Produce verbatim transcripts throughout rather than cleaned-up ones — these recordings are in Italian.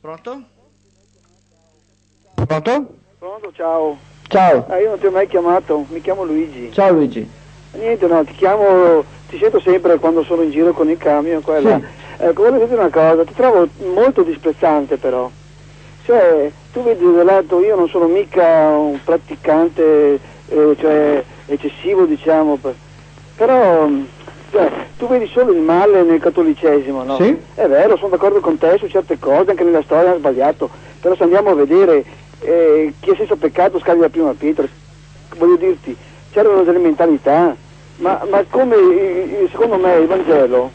Pronto? Pronto? Pronto, ciao. Ciao. Ah, io non ti ho mai chiamato, mi chiamo Luigi. Ciao Luigi. Niente, no, ti chiamo, ti sento sempre quando sono in giro con il camion, quella. Sì. Ecco, volevo dirti una cosa, ti trovo molto disprezzante però. Cioè, tu vedi da lato, io non sono mica un praticante, eh, cioè, eccessivo, diciamo, per- però, cioè, tu vedi solo il male nel cattolicesimo, no? Sì. È vero, sono d'accordo con te su certe cose, anche nella storia ha sbagliato, però se andiamo a vedere eh, chi è senza peccato scaglia la prima pietra, voglio dirti, c'erano delle mentalità, ma, ma come, eh, secondo me, il Vangelo,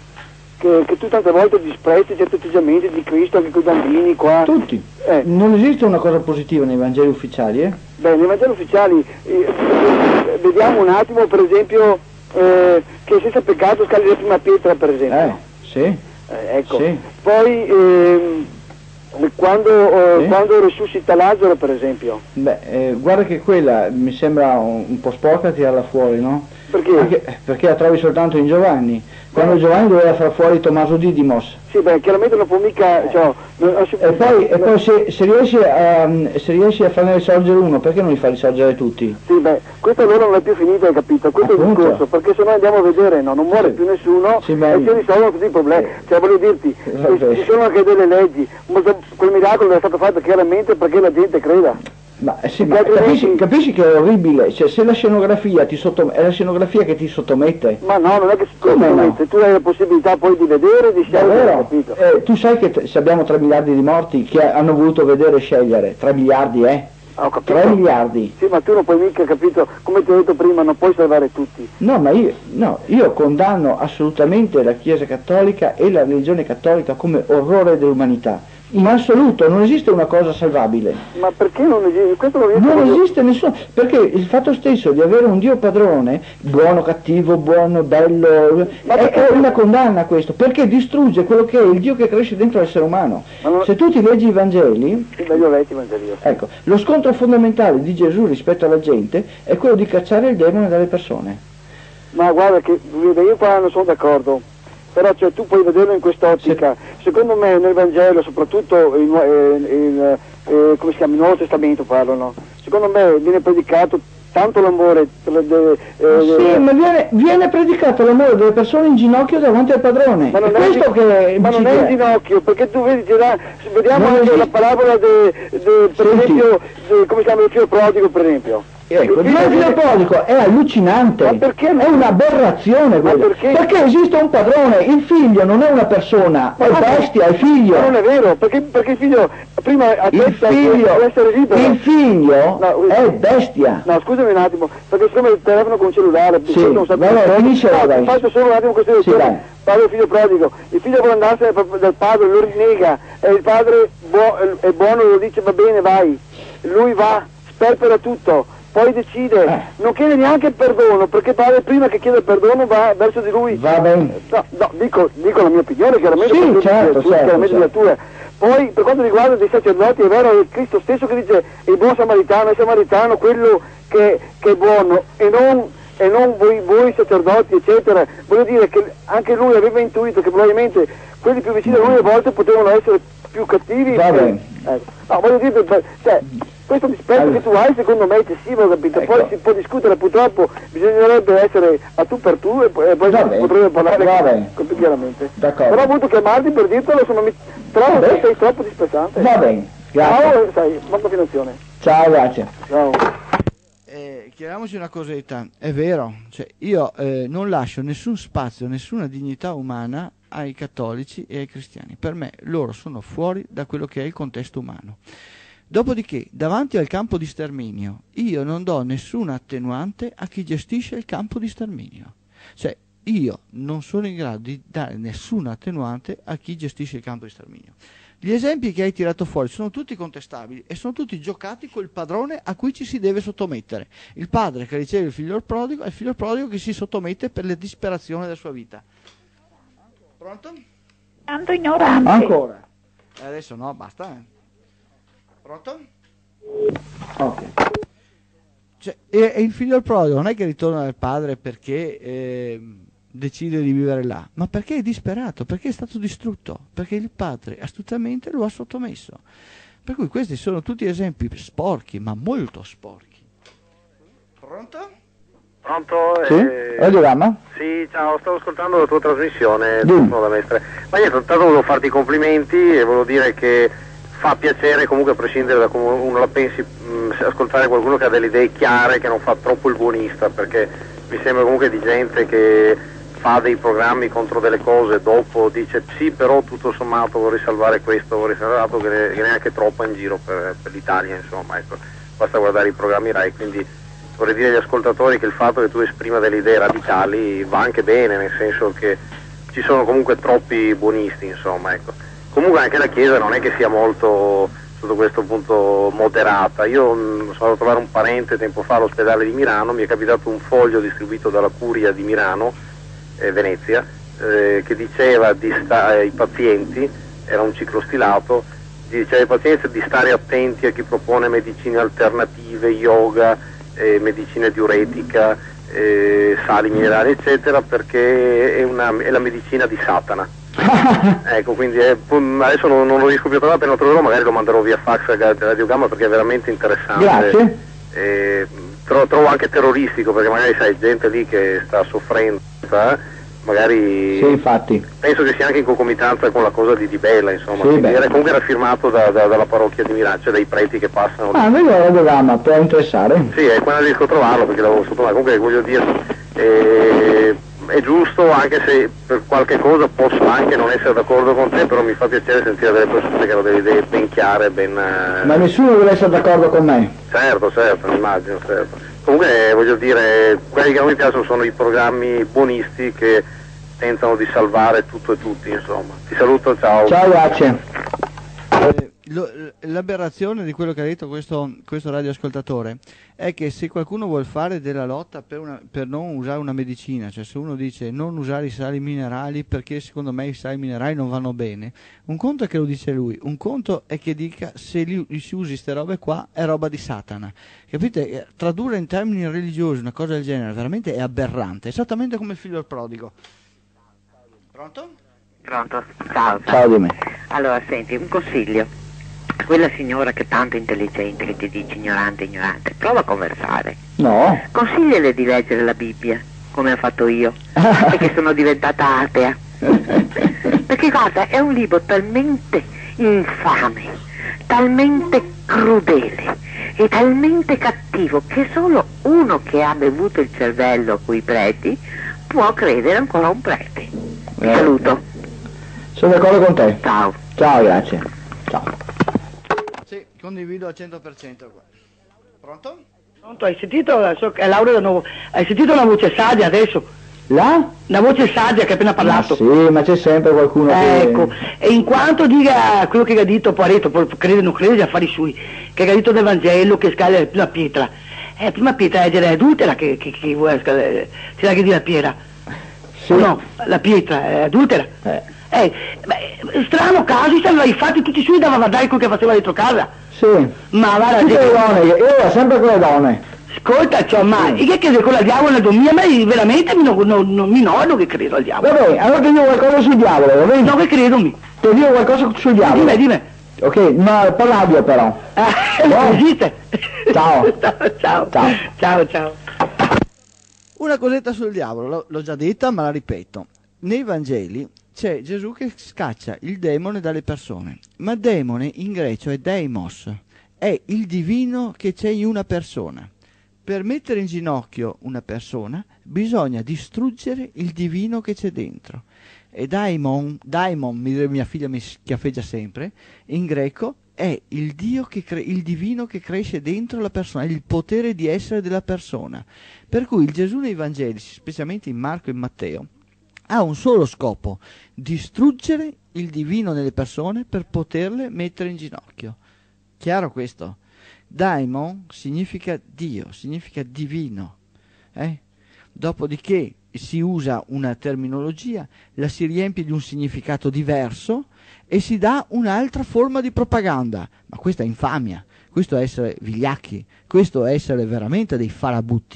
che, che tu tante volte disprezzi certi atteggiamenti di Cristo anche con i bambini qua. Tutti. Eh. Non esiste una cosa positiva nei Vangeli ufficiali, eh? Beh, nei Vangeli ufficiali eh, vediamo un attimo, per esempio, eh, che senza peccato scaglia la prima pietra, per esempio. Eh, sì. Eh, ecco. Sì. Poi ehm, quando, eh, Sì. quando risuscita Lazzaro, per esempio. Beh, eh, guarda che quella mi sembra un, un po' sporca tirarla fuori, no? Perché? Anche- perché la trovi soltanto in Giovanni. Quando Eh. Giovanni doveva far fuori Tommaso Didimos. Sì, beh, chiaramente non può mica, cioè, non, non si- E poi, e poi se, se, riesci a, se riesci a farne risorgere uno, perché non li fai risorgere tutti? Sì, beh, questo allora non è più finito, hai capito? Questo è il Appunto. discorso, perché se noi andiamo a vedere, no, non muore Sì. più nessuno Sì, beh. e si risolvono tutti i problemi. Cioè, voglio dirti, Vabbè. ci sono anche delle leggi, molto- quel miracolo è stato fatto chiaramente perché la gente creda. Ma, eh sì, Gli ma altri capisci, leggi- capisci che è orribile? Cioè, se la scenografia ti sottom- è la scenografia che ti sottomette. Ma no, non è che Come no? tu hai la possibilità poi di vedere, di scegliere, Davvero? capito? Eh, tu sai che t- se abbiamo tre miliardi di morti che hanno voluto vedere e scegliere, tre miliardi, eh? Ah, ho capito. tre miliardi. Sì, ma tu non puoi mica, capito, come ti ho detto prima, non puoi salvare tutti. No, ma io, no, io condanno assolutamente la Chiesa Cattolica e la religione cattolica come orrore dell'umanità. In assoluto, non esiste una cosa salvabile. Ma perché non esiste? Questo lo Non esiste nessuno, perché il fatto stesso di avere un Dio padrone, buono, cattivo, buono, bello, Ma è, perché- è una condanna questo, perché distrugge quello che è il Dio che cresce dentro l'essere umano. Ma non- Se tu ti leggi i Vangeli, Sì, meglio letti i Vangeli. sì. ecco, lo scontro fondamentale di Gesù rispetto alla gente è quello di cacciare il demone dalle persone. Ma guarda che vedi, io qua non sono d'accordo, però cioè, tu puoi vederlo in quest'ottica. Secondo me nel Vangelo, soprattutto il, nu- eh, il, eh, come si chiama, il Nuovo Testamento parlano, secondo me viene predicato tanto l'amore delle- delle- eh, Sì, delle- ma viene, viene predicato l'amore delle persone in ginocchio davanti al padrone. ma non, è è, questo in- che ma ci non è in viene. ginocchio, perché tu vedi, girà- vediamo Non anche esiste. la parabola de, de- per Senti. esempio, de- come si chiama il figlio prodigo, per esempio. Ecco, il figlio viene- prodigo è allucinante, Ma perché è non- un'aberrazione Ma quello. perché? esiste un padrone, il figlio non è una persona, è Ma- bestia, è figlio. Ma non è vero, perché, perché il figlio prima Il attesta figlio, di essere libero. il figlio No, è bestia. No, scusami un attimo, perché siccome il telefono con il cellulare, Sì, non so vai, vai, finisce, no, vai. faccio solo un attimo questa Sì, lezione. vai. Parlo del figlio prodigo, il figlio vuole andarsene per- dal padre, lo rinnega, e il padre buo- è buono, lo dice va bene, vai. Lui va, sperpera tutto, poi decide, Eh. non chiede neanche perdono, perché il padre prima che chiede perdono va verso di lui. Va bene. No, no, dico, dico la mia opinione, chiaramente, Sì, perché certo, tu, certo, chiaramente certo. la tua. Poi per quanto riguarda dei sacerdoti è vero, è Cristo stesso che dice il buon samaritano, il samaritano quello che, che è buono e non, e non voi, voi sacerdoti eccetera. Voglio dire che anche lui aveva intuito che probabilmente quelli più vicini a lui a volte potevano essere più cattivi. Va e- bene. ecco. No, voglio dire, per- cioè, questo dispetto Allora. che tu hai secondo me è eccessivo, capito? Ecco. Poi si può discutere, purtroppo bisognerebbe essere a tu per tu e poi, e poi Va si bene. potrebbe parlare Va con- bene. con- più chiaramente. D'accordo. Però ho voluto chiamarti per dirtelo, sono mi... trovo Vabbè. che sei troppo dispettante. Va bene, grazie. Ciao, e sai, buona continuazione. Ciao, grazie. Ciao. Eh, chiariamoci una cosetta, è vero, cioè io eh, non lascio nessun spazio, nessuna dignità umana ai cattolici e ai cristiani. Per me loro sono fuori da quello che è il contesto umano. Dopodiché, davanti al campo di sterminio, io non do nessuna attenuante a chi gestisce il campo di sterminio. Cioè, io non sono in grado di dare nessuna attenuante a chi gestisce il campo di sterminio. Gli esempi che hai tirato fuori sono tutti contestabili e sono tutti giocati col padrone a cui ci si deve sottomettere. Il padre che riceve il figlio prodigo è il figlio prodigo che si sottomette per la disperazione della sua vita. Pronto? Tanto ignorante. Ancora? E adesso no, basta. Eh. Pronto? Ok. Cioè, e, e il figlio prodigo non è che ritorna dal padre perché eh, decide di vivere là? Ma perché è disperato, perché è stato distrutto, perché il padre astutamente lo ha sottomesso. Per cui questi sono tutti esempi sporchi, ma molto sporchi. Pronto? Pronto? Sì? Eh, Radiogramma? sì, ciao, stavo ascoltando la tua trasmissione, Dimmi. sono da Mestre. Ma niente, intanto volevo farti i complimenti e volevo dire che fa piacere, comunque a prescindere da come uno la pensi, mh, ascoltare qualcuno che ha delle idee chiare, che non fa troppo il buonista, perché mi sembra comunque di gente che fa dei programmi contro delle cose, dopo dice sì, però tutto sommato vorrei salvare questo, vorrei salvare l'altro, che ne- che neanche troppo in giro per, per l'Italia, insomma, ecco, basta guardare i programmi Rai, quindi vorrei dire agli ascoltatori che il fatto che tu esprima delle idee radicali va anche bene, nel senso che ci sono comunque troppi buonisti, insomma, ecco. Comunque anche la Chiesa non è che sia molto, sotto questo punto, moderata. Io mh, sono andato a trovare un parente tempo fa all'ospedale di Milano, mi è capitato un foglio distribuito dalla Curia di Milano, eh, Venezia, eh, che diceva di sta- ai pazienti, era un ciclo stilato, diceva ai pazienti di stare attenti a chi propone medicine alternative, yoga, eh, medicina diuretica, eh, sali minerali eccetera, perché è, una, è la medicina di Satana. Ecco, quindi è, adesso non, non lo riesco più a trovare, appena lo troverò magari lo manderò via fax a Radiogramma, perché è veramente interessante. Grazie. Eh, trovo, trovo anche terroristico, perché magari sai, gente lì che sta soffrendo, eh, magari Sì, infatti. penso che sia anche in concomitanza con la cosa di Di Bella, insomma. Sì, Quindi beh. era, comunque era firmato da, da, dalla parrocchia di Milano, cioè dai preti che passano lì. Ah, vedo il radiogramma, può interessare. Sì, è quando riesco a trovarlo, perché l'avevo sotto mano. Comunque voglio dire, eh, è giusto, anche se per qualche cosa posso anche non essere d'accordo con te, però mi fa piacere sentire delle persone che hanno delle idee ben chiare, ben... eh, Ma nessuno deve essere d'accordo con me. Certo, certo, immagino, certo. Comunque voglio dire, quelli che non mi piacciono sono i programmi buonisti che tentano di salvare tutto e tutti, insomma. Ti saluto, ciao. Ciao, grazie. Eh, lo- l'aberrazione di quello che ha detto questo, questo radioascoltatore è che se qualcuno vuol fare della lotta per, una- per non usare una medicina, cioè se uno dice non usare i sali minerali perché secondo me i sali minerali non vanno bene, un conto è che lo dice lui, un conto è che dica se li, li si usi ste robe qua è roba di Satana. Capite? Eh, Tradurre in termini religiosi una cosa del genere veramente è aberrante, esattamente come il figlio del prodigo. Pronto? Pronto? Ciao. Ciao di me. Allora, senti, un consiglio. Quella signora che è tanto intelligente, che ti dice ignorante, ignorante, prova a conversare. No. Consigliale di leggere la Bibbia, come ho fatto io, perché sono diventata atea. Perché guarda, è un libro talmente infame, talmente crudele e talmente cattivo che solo uno che ha bevuto il cervello coi preti può credere ancora a un prete. Ti Eh. saluto. Sono d'accordo con te. Ciao. Ciao, grazie. Ciao. Sì, condivido al cento per cento qua. Pronto? Pronto, hai sentito, adesso è Laura da nuovo, hai sentito una voce sadia adesso? Là? Una voce sadia che ha appena parlato. Ma sì, ma c'è sempre qualcuno che... Ecco, e in quanto dica quello che ha detto Pareto, poi crede o non crede, gli affari sui, che ha detto nel Vangelo che scala la prima pietra. Eh, la prima pietra è direi adultera che, che, che vuole scalare, si sa che dire la pietra. Sì. O no, la pietra è adultera. Eh. Eh, beh, strano caso, se aveva fatti tutti i suoi dava guardare quello che faceva dentro casa. Sì. Ma guarda, Tutte le dico- donne, io ero sempre con le donne. ascolta, cioè, ma io che con la diavola domia, ma io veramente mi, non, non, non mi nodo che credo al diavolo. Va bene, allora ti dico qualcosa sul diavolo, va bene? No, che credo mi. Ti dico qualcosa sul diavolo. Dime, dime. Ok, ma per radio però. Ah, No. esiste. Ciao. ciao, ciao. Ciao. Ciao, ciao. Una cosetta sul diavolo, l'ho, l'ho già detta ma la ripeto. Nei Vangeli c'è Gesù che scaccia il demone dalle persone, ma demone in greco è deimos, è il divino che c'è in una persona. Per mettere in ginocchio una persona bisogna distruggere il divino che c'è dentro. E daimon, daimon, mia figlia mi schiaffeggia sempre, in greco è il, Dio che cre- il divino che cresce dentro la persona, il potere di essere della persona. Per cui il Gesù nei Vangeli, specialmente in Marco e in Matteo, ha un solo scopo: distruggere il divino nelle persone per poterle mettere in ginocchio. Chiaro questo? Daimon significa Dio, significa divino. Eh? Dopodiché si usa una terminologia, la si riempie di un significato diverso e si dà un'altra forma di propaganda. Ma questa è infamia, questo è essere vigliacchi, questo è essere veramente dei farabutti.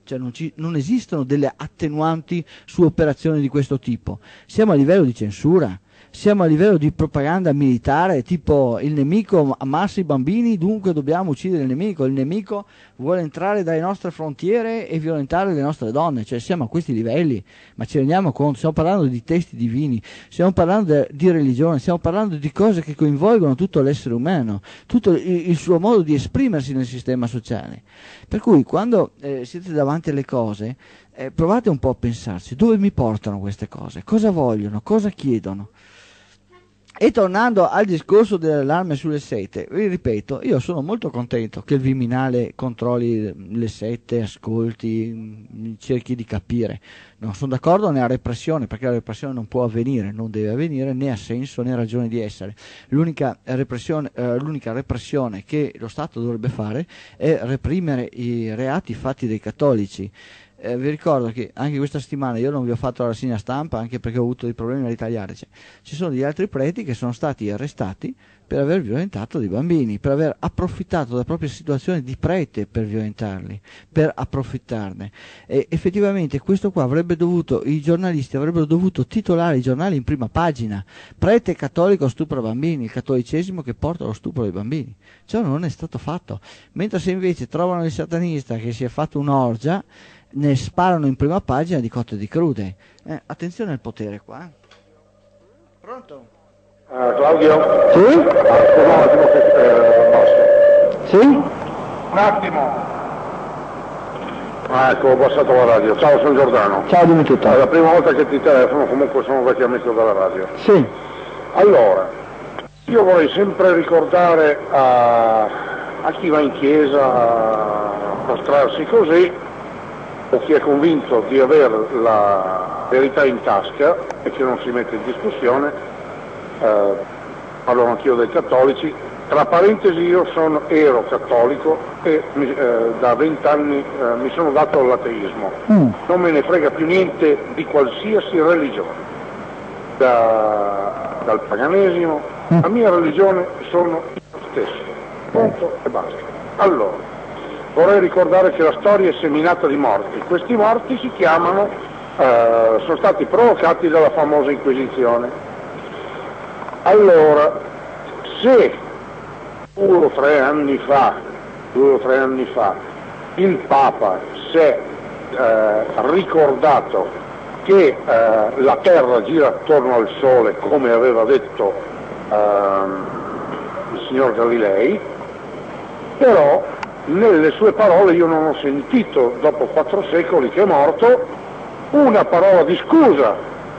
cioè non, ci, non esistono delle attenuanti su operazioni di questo tipo. Siamo a livello di censura, siamo a livello di propaganda militare, tipo il nemico ammassa i bambini, dunque dobbiamo uccidere il nemico, il nemico vuole entrare dalle nostre frontiere e violentare le nostre donne, cioè siamo a questi livelli, ma ci rendiamo conto? Stiamo parlando di testi divini, stiamo parlando de, di religione, stiamo parlando di cose che coinvolgono tutto l'essere umano, tutto il, il suo modo di esprimersi nel sistema sociale. Per cui quando eh, siete davanti alle cose, eh, provate un po' a pensarci, dove mi portano queste cose, cosa vogliono, cosa chiedono. E tornando al discorso dell'allarme sulle sette, vi ripeto, io sono molto contento che il Viminale controlli le sette, ascolti, cerchi di capire. Non sono d'accordo nella repressione, perché la repressione non può avvenire, non deve avvenire, né ha senso né ragione di essere. L'unica repressione, eh, l'unica repressione che lo Stato dovrebbe fare è reprimere i reati fatti dai cattolici. Eh, vi ricordo che anche questa settimana io non vi ho fatto la rassegna stampa, anche perché ho avuto dei problemi a ritagliare. Cioè, ci sono degli altri preti che sono stati arrestati per aver violentato dei bambini, per aver approfittato della propria situazione di prete per violentarli, per approfittarne. E effettivamente questo qua avrebbe dovuto, i giornalisti avrebbero dovuto titolare i giornali in prima pagina: prete cattolico stupra bambini, il cattolicesimo che porta allo stupro dei bambini. Ciò non è stato fatto. Mentre se invece trovano il satanista che si è fatto un'orgia, ne sparano in prima pagina di cotte e di crude. Eh, attenzione al potere qua. Eh. Pronto? Uh, Claudio? Sì? Ah, scusa un attimo che eh, basta. Sì? Un attimo. Ah, ecco, ho abbassato la radio. Ciao, sono Giordano. Ciao, dimmi tutto. È la prima volta che ti telefono, comunque sono vecchio amico della radio. Sì. Allora, io vorrei sempre ricordare a, a chi va in chiesa a mostrarsi così, o chi è convinto di avere la verità in tasca e che non si mette in discussione, eh, parlo anch'io dei cattolici, tra parentesi io sono, ero cattolico e mi, eh, da vent'anni eh, mi sono dato all'ateismo, mm. non me ne frega più niente di qualsiasi religione, da, dal paganesimo, mm. la mia religione sono io stesso, punto e basta. Allora, vorrei ricordare che la storia è seminata di morti. Questi morti si chiamano, eh, sono stati provocati dalla famosa Inquisizione. Allora, se due o tre anni fa, due o tre anni fa, il Papa si è eh, ricordato che eh, la Terra gira attorno al Sole, come aveva detto eh, il signor Galilei, però nelle sue parole io non ho sentito, dopo quattro secoli che è morto, una parola di scusa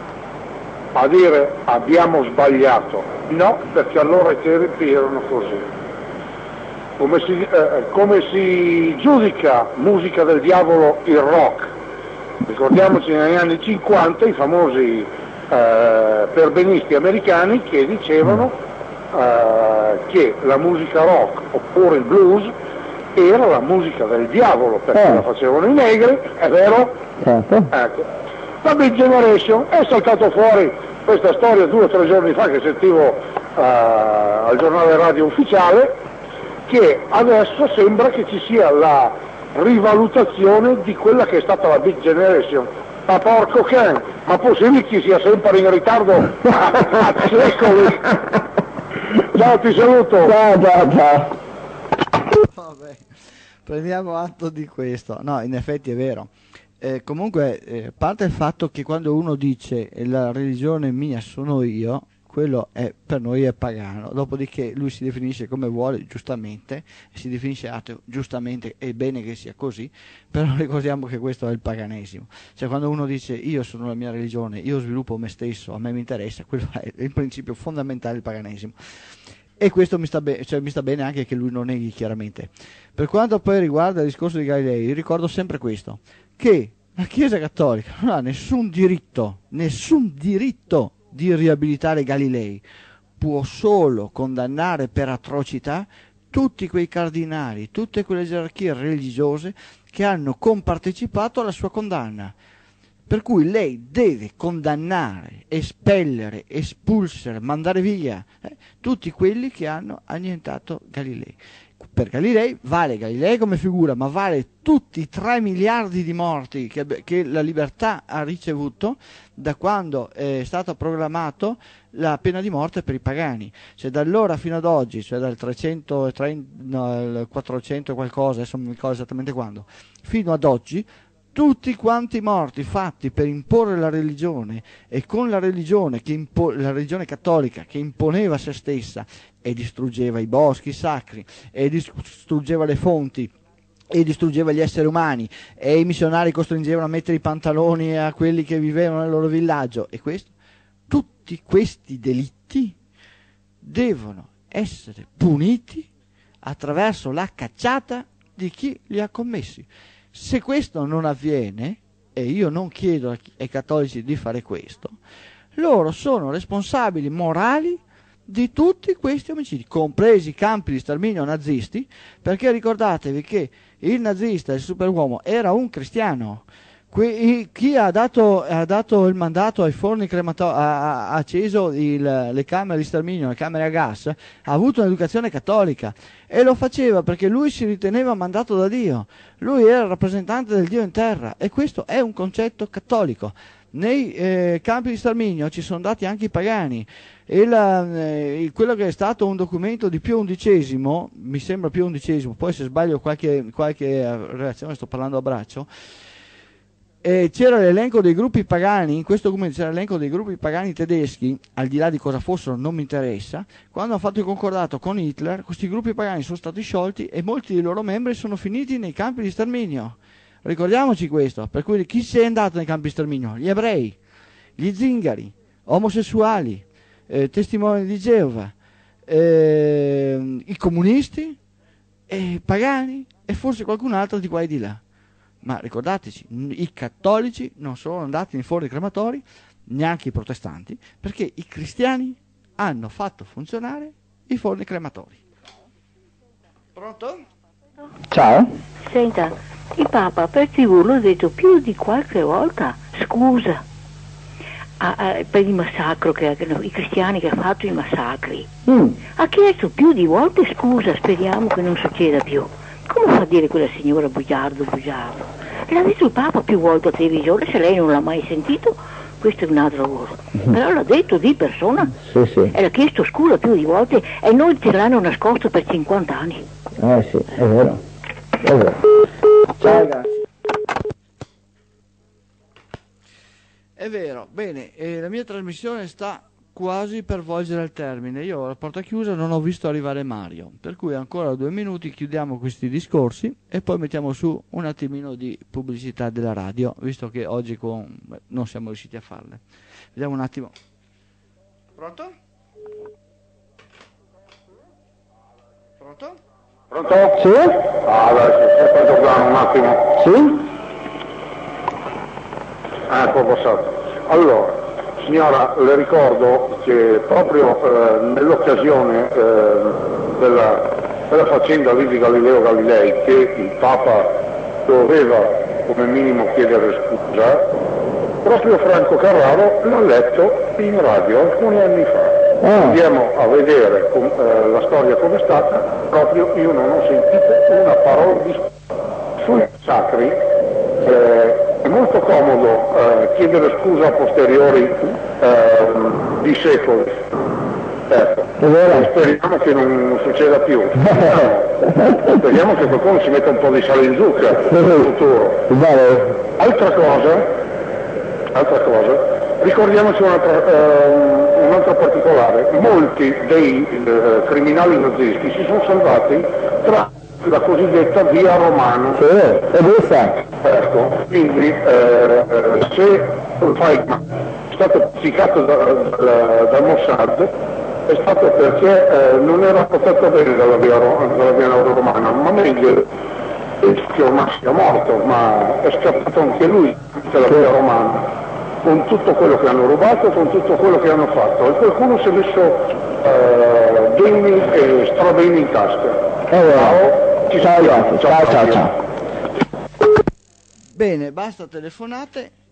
a dire abbiamo sbagliato. No, perché allora i tempi erano così. Come si, eh, come si giudica musica del diavolo il rock? Ricordiamoci negli anni cinquanta i famosi eh, perbenisti americani che dicevano eh, che la musica rock oppure il blues era la musica del diavolo, perché eh. la facevano i negri, è vero? Certo. Ecco. La Big Generation è saltato fuori questa storia due o tre giorni fa che sentivo uh, al giornale radio ufficiale, che adesso sembra che ci sia la rivalutazione di quella che è stata la Big Generation. Ma porco can, ma possibile che sia sempre in ritardo a secoli? Ciao, ti saluto. Ciao, ciao, ciao. Vabbè, prendiamo atto di questo. No, in effetti è vero. Eh, comunque, eh, parte il fatto che quando uno dice la religione mia sono io, quello è, per noi è pagano. Dopodiché lui si definisce come vuole, giustamente, e si definisce ateo, giustamente, è bene che sia così, però ricordiamo che questo è il paganesimo. Cioè quando uno dice io sono la mia religione, io sviluppo me stesso, a me mi interessa, quello è il principio fondamentale del paganesimo. E questo mi sta, be- cioè, mi sta bene anche che lui non neghi chiaramente. Per quanto poi riguarda il discorso di Galilei, ricordo sempre questo, che la Chiesa Cattolica non ha nessun diritto, nessun diritto di riabilitare Galilei, può solo condannare per atrocità tutti quei cardinali, tutte quelle gerarchie religiose che hanno compartecipato alla sua condanna. Per cui lei deve condannare, espellere, espulsere, mandare via eh, tutti quelli che hanno annientato Galilei. Per Galilei vale Galilei come figura, ma vale tutti i tre miliardi di morti che, che la libertà ha ricevuto da quando è stato proclamato la pena di morte per i pagani. Cioè da allora fino ad oggi, cioè dal trecentotrenta, no, quattrocento e qualcosa, adesso non mi ricordo esattamente quando, fino ad oggi, tutti quanti morti fatti per imporre la religione, e con la religione, che impo- la religione cattolica che imponeva se stessa e distruggeva i boschi sacri, e distruggeva le fonti, e distruggeva gli esseri umani, e i missionari costringevano a mettere i pantaloni a quelli che vivevano nel loro villaggio, e questo, tutti questi delitti devono essere puniti attraverso la cacciata di chi li ha commessi. Se questo non avviene, e io non chiedo ai cattolici di fare questo, loro sono responsabili morali di tutti questi omicidi, compresi i campi di sterminio nazisti, perché ricordatevi che il nazista, il superuomo, era un cristiano. Qui, chi ha dato, ha dato il mandato ai forni crematori, ha, ha acceso il, le camere di sterminio, le camere a gas, ha avuto un'educazione cattolica, e lo faceva perché lui si riteneva mandato da Dio, lui era il rappresentante del Dio in terra, e questo è un concetto cattolico. Nei eh, campi di sterminio ci sono andati anche i pagani, e la, eh, quello che è stato un documento di Pio undicesimo, mi sembra Pio undicesimo, poi se sbaglio qualche, qualche relazione, sto parlando a braccio, e c'era l'elenco dei gruppi pagani, in questo documento c'era l'elenco dei gruppi pagani tedeschi, al di là di cosa fossero non mi interessa. Quando hanno fatto il concordato con Hitler, questi gruppi pagani sono stati sciolti e molti dei loro membri sono finiti nei campi di sterminio. Ricordiamoci questo. Per cui chi si è andato nei campi di sterminio? Gli ebrei, gli zingari, omosessuali, eh, testimoni di Geova, eh, i comunisti, eh, pagani e forse qualcun altro di qua e di là. Ma ricordateci, i cattolici non sono andati nei forni crematori, neanche i protestanti, perché i cristiani hanno fatto funzionare i forni crematori. Pronto? Ciao. Senta, il Papa per tivù l'ho detto più di qualche volta, scusa, a, a, per il massacro, che, che i cristiani che hanno fatto i massacri. Mm. Ha chiesto più di volte scusa, speriamo che non succeda più. Come fa a dire quella signora bugiardo, bugiardo? L'ha detto il Papa più volte a televisione, se lei non l'ha mai sentito, questo è un altro lavoro. Mm-hmm. Però l'ha detto di persona, sì, sì. E l'ha chiesto scusa più di volte, e noi ce l'hanno nascosto per cinquanta anni. Eh sì, è vero, è vero. Ciao ragazzi. È vero, bene, eh, la mia trasmissione sta quasi per volgere al termine. Io alla porta chiusa non ho visto arrivare Mario, per cui ancora due minuti chiudiamo questi discorsi e poi mettiamo su un attimino di pubblicità della radio, visto che oggi con... beh, non siamo riusciti a farle. Vediamo un attimo. Pronto? Pronto? Pronto? Sì? Ah, adesso, aspetta un attimo. Sì? Ecco, passato. Allora, signora, le ricordo che proprio eh, nell'occasione eh, della, della faccenda lì di Galileo Galilei, che il Papa doveva come minimo chiedere scusa, proprio Franco Carraro l'ha letto in radio alcuni anni fa. Ah. Andiamo a vedere com, eh, la storia come è stata, proprio io non ho sentito una parola di sui sacri. Eh, è molto comodo eh, chiedere scusa a posteriori eh, di secoli. Ecco. Speriamo che non succeda più. No. Speriamo che qualcuno si metta un po' di sale in zucca nel futuro. Altra cosa, altra cosa, ricordiamoci un'altra, eh, un altro particolare. Molti dei eh, criminali nazisti si sono salvati tra la cosiddetta via romana. Sì, è questa. Ecco, quindi eh, se Feynman è stato pubblicato da, da, da Mossad è stato perché eh, non era protetto bene dalla via, dalla via romana, ma meglio che ormai sia morto, ma è scappato anche lui dalla via romana, con tutto quello che hanno rubato, con tutto quello che hanno fatto, e qualcuno si è messo eh, beni e strabeni in tasca. Ciao. Ciao, ciao, ciao, ciao, ciao. Bene, basta telefonate,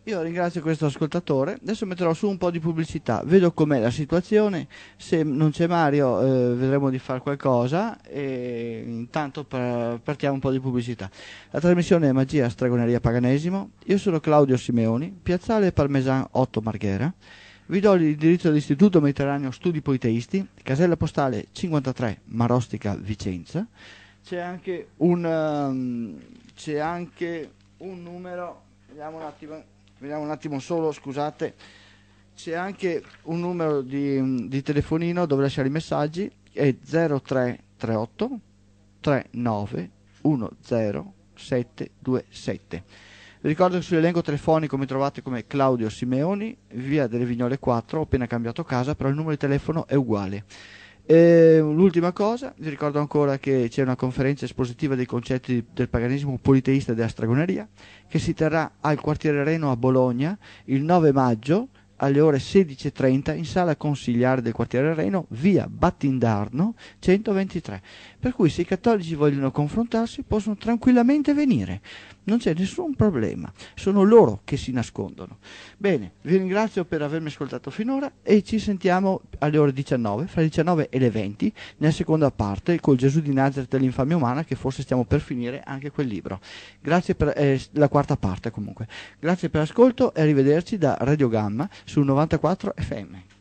Io ringrazio questo ascoltatore, adesso metterò su un po' di pubblicità, vedo com'è la situazione, se non c'è Mario eh, vedremo di fare qualcosa e intanto par- partiamo un po' di pubblicità. La trasmissione è Magia, Stregoneria, Paganesimo, io sono Claudio Simeoni, Piazzale Parmesan otto Marghera, vi do l'indirizzo dell'Istituto Mediterraneo Studi Politeisti, casella postale cinquantatré Marostica Vicenza, c'è anche un, um, c'è anche un numero, vediamo un attimo... Vediamo un attimo solo, scusate, c'è anche un numero di, di telefonino dove lasciare i messaggi, è zero tre tre otto tre nove uno zero sette due sette. Vi ricordo che sull'elenco telefonico mi trovate come Claudio Simeoni, via delle Vignole quattro, ho appena cambiato casa, però il numero di telefono è uguale. E l'ultima cosa, vi ricordo ancora che c'è una conferenza espositiva dei concetti del paganesimo politeista e della stregoneria che si terrà al quartiere Reno a Bologna il nove maggio alle ore sedici e trenta in sala consigliare del quartiere Reno, via Battindarno centoventitré. Per cui se i cattolici vogliono confrontarsi possono tranquillamente venire, non c'è nessun problema, sono loro che si nascondono. Bene, vi ringrazio per avermi ascoltato finora e ci sentiamo alle ore diciannove, fra le diciannove e le venti, nella seconda parte col Gesù di Nazareth e l'infamia umana, che forse stiamo per finire anche quel libro. Grazie per eh, la quarta parte comunque. Grazie per l'ascolto e arrivederci da Radio Gamma sul novantaquattro F M.